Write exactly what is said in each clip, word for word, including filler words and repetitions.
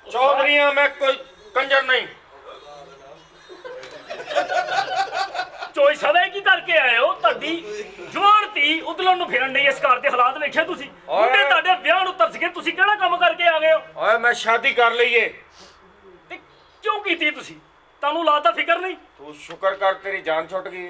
चौधरी मैं कोई कंजर नहीं। चोई सदा की करके आए हो ਤੁਹਾਡੀ ਜਵਾਨ ਧੀ ਉਦਲਣ ਨੂੰ ਫਿਰਨ ਨਹੀਂ। ਇਸ ਘਰ ਦੇ ਹਾਲਾਤ ਵੇਖਿਆ ਤੁਸੀਂ? ਮੁੰਡੇ ਤੁਹਾਡੇ ਵਿਆਹ ਨੂੰ ਤਰਸ ਗਏ, ਤੁਸੀਂ ਕਿਹੜਾ ਕੰਮ ਕਰਕੇ ਆ ਗਏ ਹੋ? ਓਏ ਮੈਂ ਸ਼ਾਦੀ ਕਰ ਲਈ ਏ। ਤੇ ਕਿਉਂ ਕੀਤੀ ਤੁਸੀਂ? ਤੁਹਾਨੂੰ ਲਾਦਾ ਫਿਕਰ ਨਹੀਂ? ਤੂੰ ਸ਼ੁਕਰ ਕਰ ਤੇਰੀ ਜਾਨ ਛੁੱਟ ਗਈ।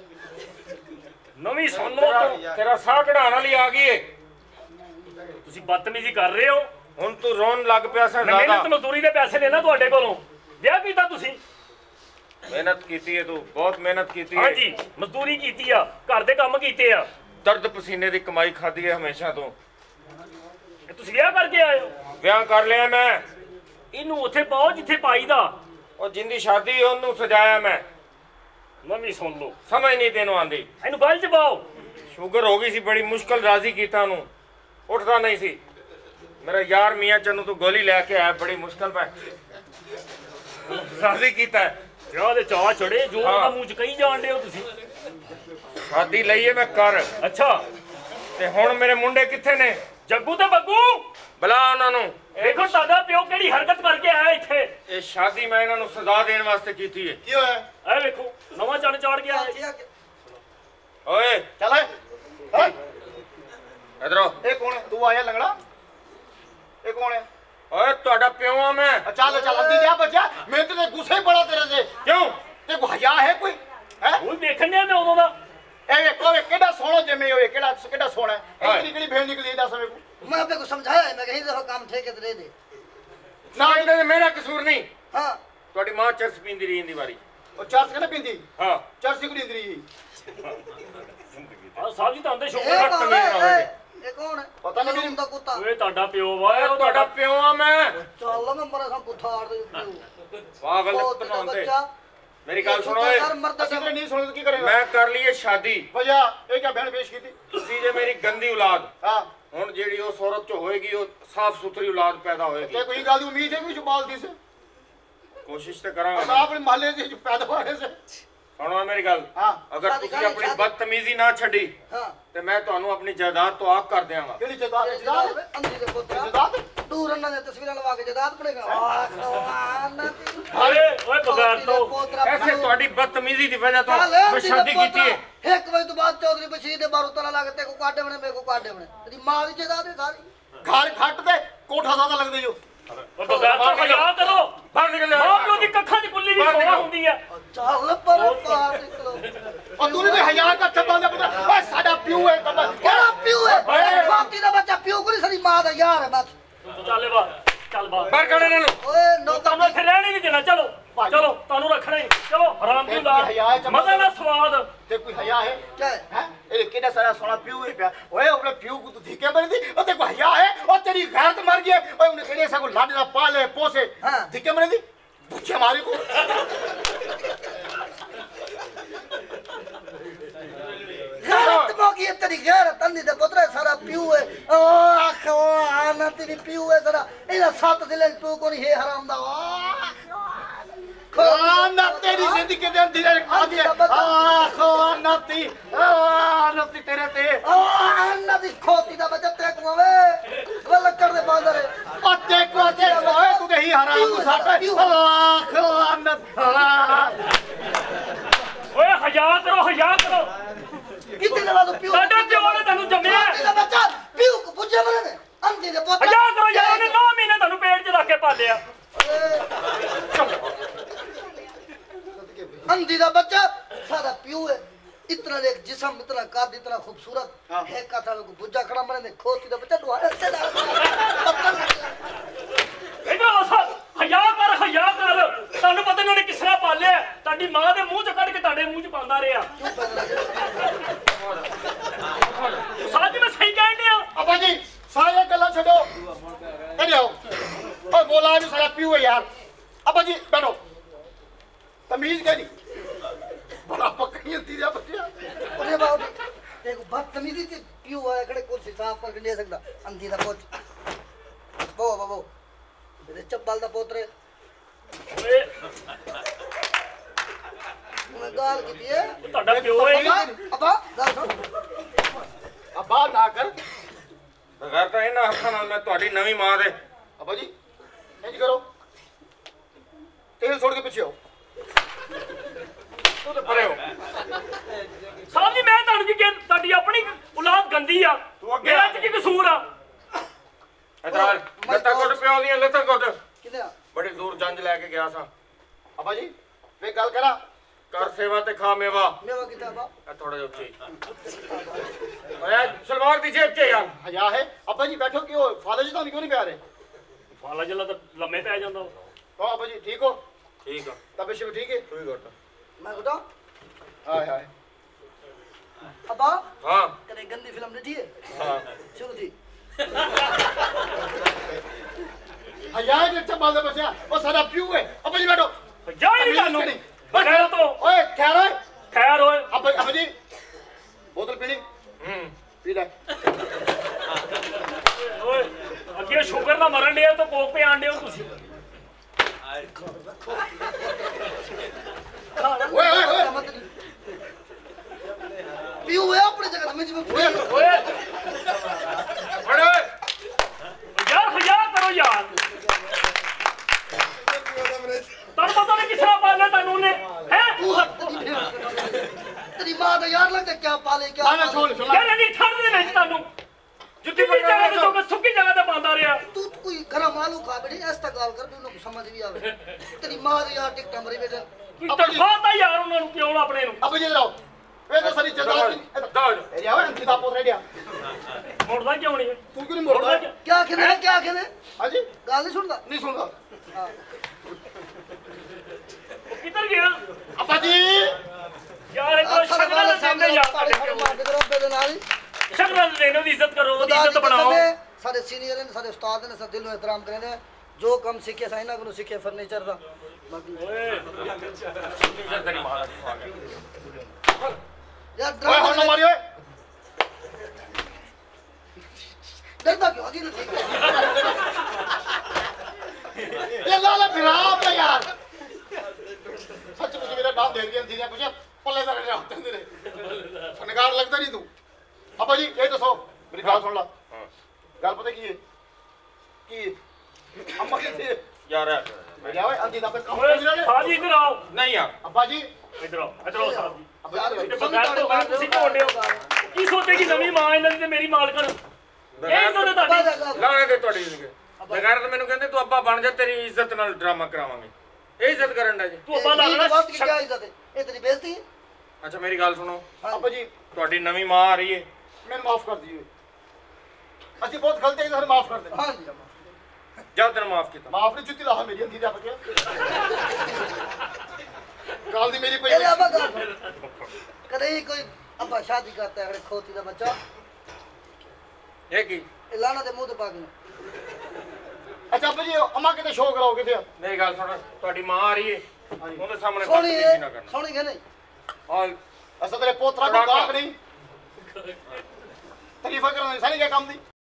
ਨਵੀਂ ਸੁਣ ਲਓ ਤੂੰ, ਤੇਰਾ ਸਾਹ ਕਢਾਉਣ ਵਾਲੀ ਆ ਗਈ ਏ। ਤੁਸੀਂ ਬਦਤਮੀਜ਼ੀ ਕਰ ਰਹੇ ਹੋ। ਹੁਣ ਤੂੰ ਰੋਣ ਲੱਗ ਪਿਆ ਸਾ ਜ਼ਿਆਦਾ। ਮਿਹਨਤ ਮਜ਼ਦੂਰੀ ਦੇ ਪੈਸੇ ਲੈਣਾ ਤੁਹਾਡੇ ਕੋਲੋਂ। ਵਿਆਹ ਕੀਤਾ ਤੁਸੀਂ? ਮਿਹਨਤ ਕੀਤੀ ਏ, ਤੂੰ ਬਹੁਤ ਮਿਹਨਤ ਕੀਤੀ ਏ। ਹਾਂਜੀ ਮਜ਼ਦੂਰੀ ਕੀਤੀ ਆ, ਘਰ ਦੇ ਕੰਮ ਕੀਤੇ ਆ, ਦਰਦ ਪਸੀਨੇ ਦੀ ਕਮਾਈ ਖਾਦੀ ਏ ਹਮੇਸ਼ਾ ਤੋਂ। ਤੁਸੀਂ ਵਿਆਹ ਕਰਕੇ ਆਏ ਹੋ? ਵਿਆਹ ਕਰ ਲਿਆ ਮੈਂ। ਇਹਨੂੰ ਉੱਥੇ ਪਾਓ ਜਿੱਥੇ ਪਾਈ ਦਾ। ਉਹ ਜਿੰਦੀ ਸ਼ਾਦੀ ਉਹਨੂੰ ਸਜਾਇਆ ਮੈਂ। ਨਵੀਂ ਸੁਣ ਲਓ, ਸਮਝ ਨਹੀਂ ਤੈਨੂੰ ਆਂਦੀ। ਇਹਨੂੰ ਗੱਲ ਚ ਪਾਓ। ਸ਼ੂਗਰ ਹੋ ਗਈ ਸੀ, ਬੜੀ ਮੁਸ਼ਕਲ ਰਾਜ਼ੀ ਕੀਤਾ ਉਹਨੂੰ, ਉੱਠਦਾ ਨਹੀਂ ਸੀ। ਮੇਰਾ ਯਾਰ ਮੀਆਂ ਚੰਨੂ ਤੂੰ ਗੋਲੀ ਲੈ ਕੇ ਆਇਆ, ਬੜੀ ਮੁਸ਼ਕਲ ਪੈ ਰਾਜ਼ੀ ਕੀਤਾ। ਵਿਆਹ ਦੇ ਚਾਹ ਚੜੇ ਜੋ ਉਹਦਾ ਮੂੰਹ ਚ ਕਹੀ ਜਾਣਦੇ ਹੋ ਤੁਸੀਂ। ਸ਼ਾਦੀ ਲਈਏ ਮੈਂ ਕਰ। ਅੱਛਾ ਤੇ ਹੁਣ ਮੇਰੇ ਮੁੰਡੇ ਕਿੱਥੇ ਨੇ? ਜੱਗੂ ਤੇ ਬੱਗੂ ਬੁਲਾ ਉਹਨਾਂ ਨੂੰ। ਦੇਖੋ ਤੁਹਾਡਾ ਪਿਓ ਕਿਹੜੀ ਹਰਕਤ ਕਰਕੇ ਆਇਆ ਇੱਥੇ। ਇਹ ਸ਼ਾਦੀ ਮੈਂ ਇਹਨਾਂ ਨੂੰ ਸਜ਼ਾ ਦੇਣ ਵਾਸਤੇ ਕੀਤੀ ਹੈ। ਕੀ ਹੋਇਆ? ਇਹ ਵੇਖੋ ਨਵਾਂ ਚੰਨ ਚਾੜ ਗਿਆ ਹੈ। ਓਏ ਚੱਲ ਓਏ ਇਧਰੋਂ। ਇਹ ਕੌਣ ਹੈ? ਤੂੰ ਆਇਆ ਲੰਗੜਾ? ਇਹ ਕੌਣ ਹੈ? ਓਏ ਤੁਹਾਡਾ ਪਿਓ ਆ ਮੈਂ। ਚੱਲ ਚੱਲ ਅੰਦੀ ਜਾ ਬੱਚਾ, ਮੈਂ ਤੇ ਗੁੱਸੇ ਹੀ ਬੜਾ ਤੇਰੇ ਤੇ। ਕਿਉਂ? ਤੇ ਕੋ ਹਯਾ ਹੈ ਕੋਈ? ਹੈ ਉਹ ਵੇਖਣ ਡਿਆ ਮੈਂ ਉਦੋਂ ਦਾ। ਇਹ ਵੇਖੋ ਵੇ ਕਿਹੜਾ ਸੋਹਣਾ ਜਿਵੇਂ ਹੋਏ, ਕਿਹੜਾ ਕਿਹੜਾ ਸੋਹਣਾ ਹੈ। ਇਹ ਨਿਕਲੀ ਭੇਲ ਨਿਕਲੀ ਦੱਸ ਮੈਨੂੰ। मैं अपने को समझाया है, मैं कहीं देखो काम ठेके दे दे ਨਾ ਇਹਦੇ ਮੇਰਾ ਕਸੂਰ ਨਹੀਂ। हाँ ਤੁਹਾਡੀ ਮਾਂ ਚਰਸ ਪੀਂਦੀ ਰਹੀ ਇੰਦੀ ਵਾਰੀ। ਉਹ ਚਰਸ ਕਹਿੰਦਾ ਪਿੰਦੀ? ਹਾਂ ਚਰਸ ਹੀ ਕੁੜੀ ਆ ਸਾਹਿਬ ਜੀ ਤਾਂ ਆਂਦੇ ये ਸ਼ੁਕਰ कौन तमीज ना है? होवे। ए, ये कौन है? पता नहीं रूम दा कुत्ता। ਓਏ ਤੁਹਾਡਾ ਪਿਓ ਵਾ। ਓਏ ਉਹ ਤੁਹਾਡਾ ਪਿਓ ਆ ਮੈਂ। चल मैं मरे हम पुथार दे ਪਾਗਲ बहुत ਤਨਾਉਂਦੇ। बच्चा ਮੇਰੀ ਗੱਲ ਸੁਣੋ ਓਏ। यार मर्द ਅਸੀਂ ਤੇ ਨਹੀਂ ਸੁਣਦੇ ਕੀ ਕਰੇਗਾ? ਮੈਂ ਕਰ ਲਈ ਏ ਸ਼ਾਦੀ। ਵਜਾ ਇਹ ਕਿਆ ਬਹਿਣ ਪੇਸ਼ ਕੀਤੀ? ਤੁਸੀਂ ਜੇ ਮੇਰੀ ਗੰਦੀ ਔਲਾਦ, ਹਾਂ ਹੁਣ ਜਿਹੜੀ ਉਸ ਔਰਤ ਚ ਹੋਏਗੀ ਉਹ ਸਾਫ਼ ਸੁਥਰੀ ਔਲਾਦ ਪੈਦਾ ਹੋਏਗੀ। ਤੇ ਕੋਈ ਗੱਲ ਦੀ ਉਮੀਦ ਹੈ ਵੀ ਜੁਬਾਲਦੀ ਸੇ ਕੋਸ਼ਿਸ਼ ਤੇ ਕਰਾਂਗਾ। ਅਸਾਂ ਆਪਣੇ ਮਹੱਲੇ ਦੇ ਪੈਦਾ ਹੋਣੇ ਸੇ। ਸੁਣੋ ਮੇਰੀ ਗੱਲ। ਹਾਂ ਅਗਰ ਤੁਸੀਂ ਆਪਣੀ ਬਦਤਮੀਜ਼ੀ ਨਾ ਛੱਡੀ हाँ ਤੇ ਮੈਂ ਤੁਹਾਨੂੰ ਆਪਣੀ ਜਾਇਦਾਦ ਤੋਂ ਆਗ ਕਰ ਦਿਆਂਗਾ। ਕਿਹੜੀ ਜਦਾਦ जदाद ਜਦਾਦ अंधी दे पुत्रा ਜਦਾਦ? दूर अन्ना ने तस्वीर लगा के जदाद पड़ेगा वाह सवाना ਓਏ ਓਏ ਬਗਾਰ ਤੋਂ ਐਸੇ ਤੁਹਾਡੀ ਬਦਤਮੀਜ਼ੀ ਦੀ ਵਜ੍ਹਾ ਤੋਂ चल ਮੈਂ ਸ਼ਾਦੀ ਕੀਤੀ ਹੈ। एक बजे तो बाद चौधरी बशीर दे बारू तला लागते को काटे बने मेरे को काटे बने तेरी मां दी जदाद है सारी ਘਰ ਖੱਟ ਤੇ ਕੋਠਾ ਸਾਦਾ ਲੱਗਦੇ ਜੋ। ਓ ਬਗਾਰ ਤੋਂ ਹਯਾ ਕਰੋ। ਬਾਹਰ ਨਿਕਲ ਮਾਂ ਪਿਓ ਦੀ ਕੱਖਾਂ ਦੀ ਕੁੱਲੀ ਵੀ ਸੋਹਣਾ ਹੁੰਦੀ ਆ। चल पर पार निकलो ਉਹ ਤੂੰ ਵੀ ਹਜ਼ਾਰ ਦਾ ਛੱਪਾਂ ਦਾ ਪਤਾ ਓਏ ਸਾਡਾ ਪਿਓ ਹੈ ਕਮਾ केड़ा प्यू है छोटी दा बच्चा प्यू को नहीं सारी मां दा यार है बस ਚੱਲ ਬਾ ਚੱਲ ਬਾ ਬਾਹਰ ਕੱਢ ਇਹਨਾਂ ਨੂੰ। ओए नो ਤੁਹਾਨੂੰ ਇੱਥੇ ਰਹਿਣ ਹੀ ਨਹੀਂ ਦੇਣਾ। ਚਲੋ ਚਲੋ ਤੁਹਾਨੂੰ ਰੱਖਣਾ ਹੀ। ਚਲੋ ਹਰਾਮ ਦੀ ਔਲਾਦ ਮਜ਼ਾ ਨਾ ਸਵਾਦ। ਤੇ ਕੋਈ ਹਯਾ ਹੈ? क्या है ਹੈ ਇਹ ਕਿਹੜਾ ਸਾਰਾ ਸੋਨਾ ਪਿਓ ਹੈ ਪਿਆ। ਓਏ ਆਪਣੇ ਪਿਓ ਕੋ ਤੂੰ ਧੀਕੇ ਬਣਦੀ ਉਹ ਤੇ ਕੋਈ ਹਯਾ ਹੈ? ਉਹ ਤੇਰੀ ਗੈਰਤ ਮਰ ਗਈ ਓਏ ਉਹਨੇ ਕਿਹੜੇ ਸਾ ਕੋ ਲਾਡ ਦਾ ਪਾਲੇ ਪੋਸੇ हाँ ਧੀਕੇ ਬਣਦੀ ਭੁੱਖੇ ਮਾਰੀ ਕੋ। गैरत मोगी है तेरी गैरत अंधी दे पुत्रा सारा प्यू है ओ आखो आना तेरी प्यू है सारा इना सात दिल तू को नहीं है हराम दा ਆ ਨਾ ਤੇਰੀ ਜ਼ਿੰਦਗੀ ਦੇ ਅੰਦਰ ਆ ਦੀ ਆ ਖੋ ਨਾਤੀ ਆ ਨਾਤੀ ਤੇਰੇ ਤੇ ओ आना दी खोती दा बच्चा ते को वे गल कर दे बांदर ਉਹ ਤੇ ਕੋ ਤੇ ਓਏ ਤੂੰ ਤੇ ਹੀ ਹਰਾਮ ਨੂੰ ਸਾਟਾ ਆ ਖੋ ਨਾਤੀ ਓਏ ਹਯਾ ਕਰੋ ਹਯਾ ਕਰੋ। कितने दवा तो प्यू ਸਾਡਾ ਪਿਓ ਨੇ ਤੁਹਾਨੂੰ ਜੰਮਿਆ। खोती दा बच्चा प्यू को पूछे मरे ने अंधी दे पुत्रा ਹਯਾ ਕਰੋ ਯਾਰ। ਉਹਨੇ ਨੌ ਮਹੀਨੇ ਤੁਹਾਨੂੰ ਪੇਟ 'ਚ ਰੱਖ ਕੇ ਪਾਲਿਆ। अंधी दा बच्चा सारा प्यू है इतना एक जिस्म इतना काद इतना खूबसूरत है का था को बुझा खड़ा मरे ने खोती दा बच्चा दुआ से ਇਹਦਾ ਅਸਲ ਹਯਾ ਕਰ ਹਯਾ ਕਰ। ਤੁਹਾਨੂੰ ਪਤਾ ਨਹੀਂ ਉਹਨੇ ਕਿਸ ਤਰ੍ਹਾਂ ਪਾਲਿਆ। ਤੁਹਾਡੀ ਮਾਂ ਦੇ ਮੂੰਹ 'ਚ ਕੱਢ ਕੇ ਤੁਹਾਡੇ ਮੂੰਹ 'ਚ ਪਾਉਂਦਾ ਰਿਹਾ। ਸਾਜੀ ਮੈਂ ਸਹੀ ਕਹਿਣ ਡਿਆ। ਅਬਾ ਜੀ ਸਾਰੇ ਗੱਲਾਂ ਛੱਡੋ ਇੱਥੇ ਆਓ। ਓਏ ਬੋਲਾ ਵੀ ਸਾਰਾ ਪਿਓ ਹੈ ਯਾਰ। ਅਬਾ ਜੀ ਬੈਠੋ ਤਮੀਜ਼ ਕਰੀ ਬੜਾ ਪੱਕੀ ਹੁੰਦੀ ਆ ਬੱਚਿਆ। अरे बाबू देखो बदतमीजी से प्यू है खड़े कुर्सी साफ करके ले सकता अंधी दा पोच वो बाबू तेरे चप्पल दा पोतरे ਓਏ मैं गाल की है ਤੁਹਾਡਾ ਪਿਓ ਹੈ। अबा गाल सुन ਅਬਾ ਨਾ ਕਰ ਬਗੈਰ ਤਾਂ ਇਹਨਾਂ ਹੱਥਾਂ ਨਾਲ ਮੈਂ ਤੁਹਾਡੀ ਨਵੀਂ ਮਾਂ ਦੇ ਅਬਾ ਜੀ इंज करो तेल छोड़ के पीछे हो ਤੂੰ ਤੇ ਪਰੇ ਹੋ ਸਾਹਿਬ ਜੀ ਮੈਂ ਤੁਹਾਨੂੰ ਕੀ ਕਹਿ ਤੁਹਾਡੀ ਆਪਣੀ ਔਲਾਦ ਗੰਦੀ ਆ ਤੂੰ ਅੱਗੇ ਮੇਰਾ ਆ। ਚ ਕੀ ਕਸੂਰ ਆ ਇਧਰ ਲੱਤਾਂ ਘੁੱਟ ਪਿਓ ਦੀਆਂ ਲੱਤਾਂ ਘੁੱਟ किधर ਬੜੀ ਦੂਰ ਜੰਜ ਲੈ ਕੇ ਗਿਆ ਸਾਂ अब्बा जी वे गल करा ਕਰ ਸੇਵਾ ਤੇ ਖਾ ਮੇਵਾ मेवा किताबा ਇਹ ਥੋੜਾ ਜਿਹਾ ਉੱਚੀ ਓਏ ਸਲਵਾਰ ਦੀ ਜੇਬ 'ਚ ਯਾਰ हया है अब्बा जी बैठो क्यों फादर जी तो क्यों नहीं प्यारे ਫਾਲਾ ਜਲਾ ਤਾਂ ਲੰਮੇ ਪੈ ਜਾਂਦਾ ਉਹ। कहो अब्बा जी ठीक हो ਠੀਕ ਆ तबियत शिबियत ठीक है ਤੂੰ ਹੀ ਘੁੱਟ मैं बताऊं हाय हाय अब्बा ਹਾਂ कदे गंदी फिल्म देखी है ਹਾਂ शुरू थी हया है जिट्ठा बाल दे बच्चा ओ सारा प्यू है अब्बा जी बैठो ਜਾ ਹੀ ਨਹੀਂ ਤੁਹਾਨੂੰ ਬਖੈਰ ਤੋਂ ओए खैर है ਖੈਰ ਹੋਏ अब्बा अब्बा जी बोतल पीनी ਹੂੰ पी ले ਓਏ ਅੱਗੇ ਸ਼ੂਗਰ ਨਾਲ ਮਰਨ ਡਿਆ ਤਾਂ ਕੋਕ ਪੇ ਆਂਡੇ ਹੋ ਤੁਸੀਂ ओए ओए ओए पीऊ है अपनी जगह में जिसमें ओए ਓਏ ਫੜ ਓਏ ਯਾਰ ਹਜਾ ਕਰੋ ਯਾਰ ਤੁਹਾਨੂੰ ਪਤਾ ਨਹੀਂ ਕਿਸ ਤਰ੍ਹਾਂ ਪਾਲਣਾ ਤੁਹਾਨੂੰ ਨੇ ਹੈ तू हट तेरी तेरी मां तो यार लगता क्या पाले क्या ना ना छोड़ छोड़ ਯਾਰ ਨਹੀਂ ਠੰਡ ਦੇ ਵਿੱਚ ਤੁਹਾਨੂੰ ਜੁੱਤੀ ਦੀ ਜਗ੍ਹਾ ਤੇ ਤੋਂ ਸੁੱਕੀ ਜਗ੍ਹਾ ਤੇ ਪਾਉਂਦਾ ਰਿਹਾ तू कोई गरम आलू खा बेटी ऐसा गाल कर भी उनको समझ भी आवे तेरी मां तो यार टिकटा मरी बेटा ਤੂੰ ਤੜਫਾਤਾ ਯਾਰ ਉਹਨਾਂ ਨੂੰ ਕਿਉਂ ਨਾ ਆਪਣੇ ਨੂੰ अब्बा जी इधर आओ वे तो सारी जगह दाओ ए जाओ अंती दा पोत रेडिया ਮੁੜਦਾ ਕਿਉਂ ਨਹੀਂ तू क्यों नहीं ਮੁੜਦਾ मोड़ता ਕਿਉਂ? क्या कहने क्या कहने हां जी गाल नहीं सुनता नहीं सुनता हाँ। ਉਹ ਕਿੱਧਰ ਗਿਆ अब्बा जी ਯਾਰ ਇਹ ਤਾਂ ਸ਼ਕਲਾਂ ਦੇ ਦਿੰਦੇ ਯਾਰ साढ़े ਤੁਹਾਡੇ मार के रब्बे दे नाल ਸ਼ਕਲਾਂ ਦੇ ਦਿੰਦੇ ਉਹਦੀ ਇੱਜ਼ਤ ਕਰੋ ਉਹਦੀ खुदा ਇੱਜ਼ਤ दी ਬਣਾਓ कसम है, सारे सीनियर हैं सारे उस्ताद हैं सब दिल में एहतराम करें जो कम सीखे साइन ना को सीखे फर्नीचर का बाकी ਓਏ ਤੇਰੀ ਮਾਂ ਦਾ ਆ ਗਿਆ यार ओए हट ना मारियो डरता क्यों आगे ना ठीक ये लाला भिरा पे यार सच मुझे मेरा नाम दे दिया दीदी पूछा पल्ले दा रहने होते तेरे फनकार लगता नहीं तू अब्बा जी ये दसो मेरी गल सुन ला ਹਾਂ गल पता की है की अम्मा के थे ਯਾਰ मैं जावे अंती दा पे काम ਓਏ कर ਸਾਜੀ ਇੱਧਰ ਆਓ ਨਹੀਂ ਯਾਰ अब्बा जी ਇੱਧਰ ਆਓ ਇੱਧਰ ਆਓ ਸਾਹਿਬ ਜੀ अब्बा जी ਤੇ ਬਗੈਰ ਤੋਂ ਬਾਅਦ ਤੁਸੀਂ ਢੋਂਡੇ ਹੋ ਕੀ ਸੋਚੇਗੀ ਨਵੀਂ ਮਾਂ ਇਹਨਾਂ ਦੀ ਤੇ ਮੇਰੀ ਮਾਲਕਣ ਇਹ ਸੋਚਦੇ ਤੁਹਾਡੀ ਲਾਣੇ ਤੇ ਤੁਹਾਡੀ ਬਗੈਰ ਤਾਂ ਮੈਨੂੰ ਕਹਿੰਦੇ ਤੂੰ ਅੱਬਾ ਬਣ ਜਾ ਤੇਰੀ ਇੱਜ਼ਤ ਨਾਲ ਡਰਾਮਾ ਕਰਾਵਾਂਗੇ ਇਹ ਇੱਜ਼ਤ ਕਰਨ ਦਾ ਜੀ ਤੂੰ ਅੱਬਾ ਲੱਗਣਾ बात की क्या इज्जत है ये तेरी बेइज्जती है ਅੱਛਾ ਮੇਰੀ ਗੱਲ ਸੁਣੋ अब्बा जी ਤੁਹਾਡੀ ਨਵੀਂ ਮਾਂ ਆ ਰਹੀ ਹੈ मैंने माफ कर दिए असि बहुत गलती है सर माफ कर दे हाँ जी ਜਦ ਤੈਨੂੰ ਮਾਫ ਕੀਤਾ माफ नहीं जुत्ती लाहा मेरी अंधी दा पे गाल दी मेरी तेरे पई अब्बा का कदे ही कोई अब्बा शादी करता है अगले खोती का बच्चा ਇਹ ਕੀ ये लाना दे मुंह ते पाके अच्छा अब्बा जी अम्मा किते शो कराओ किते ਮੇਰੀ ਗੱਲ ਸੁਣ ਤੁਹਾਡੀ ਮਾਂ ਆ ਰਹੀ ਹੈ ਉਹਦੇ ਸਾਹਮਣੇ सोनी ਬਦਤਮੀਜ਼ੀ ਨਾ है ਕਰਨਾ सोनी है नहीं ਹਾਂ ऐसा तेरे पोतरा को गाग नहीं तारीफा करना सारी क्या काम दी